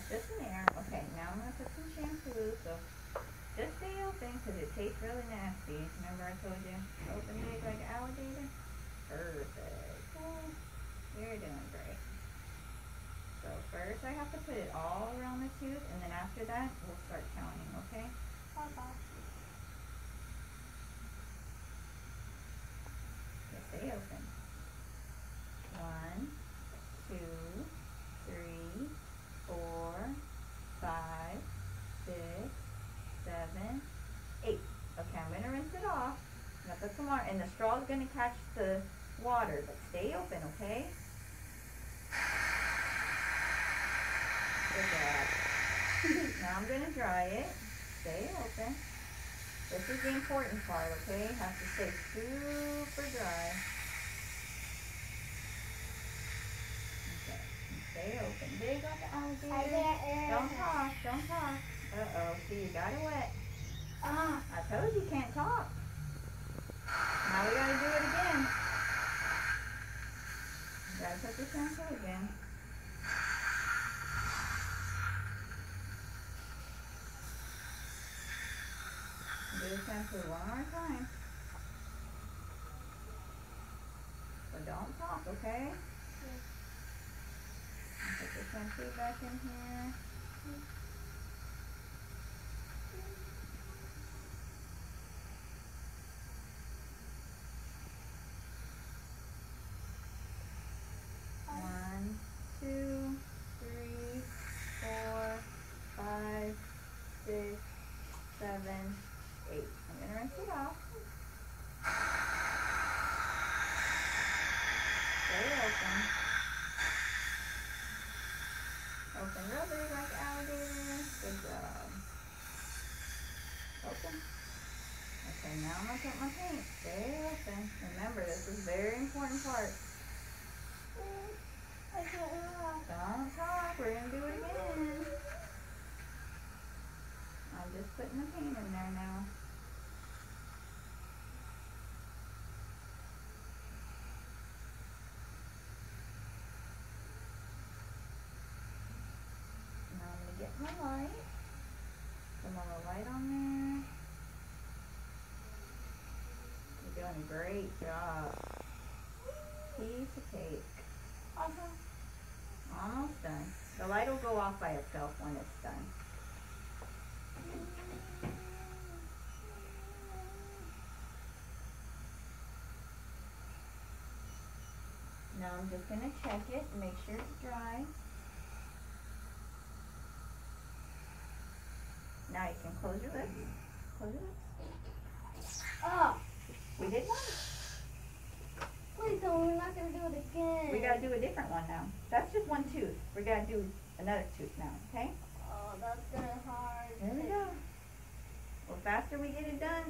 just an air. Okay, now I'm going to put some shampoo, so just stay open because it tastes really nasty. Remember I told you, open big like an alligator? Perfect. You're doing great. So first I have to put it all around the tooth, and then after that, we'll start counting, okay? Okay, stay open. 1, 2, 3, 4, 5, 6, 7, 8. Okay, I'm going to rinse it off. I'm going to put some water, and the straw is going to catch the water, but stay open, okay? Good job. Now I'm going to dry it. Stay open. This is the important part, okay? Has to stay super dry. Okay, stay open. Big like an alligator. Don't talk, don't talk. Uh-oh, see, you got it wet. I told you can't talk. Now we gotta do it again. You gotta put the shampoo again. Do the shampoo one more time. So don't talk, okay? Put the shampoo back in here. One, 2, 3, 4, 5, 6, 7, 8. I'm gonna rinse it off. Stay open. Open real big like alligator. Good job. Open. Okay, now I'm gonna put my paint. Stay open. Remember, this is a very important part. Don't talk. We're gonna do it again. I'm just putting the paint in there now. Now I'm gonna get my light. Put my little light on there. You're doing a great job. Piece of cake. Almost done. The light will go off by itself when it's done. Now I'm just going to check it and make sure it's dry. Now you can close your lips. Close your lips. Oh, We did one. please tell me we're not going to do it again. We got to do a different one now. That's just one tooth. We got to do another tooth now, okay? Oh, that's going to be hard. There we go. Well, faster we get it done,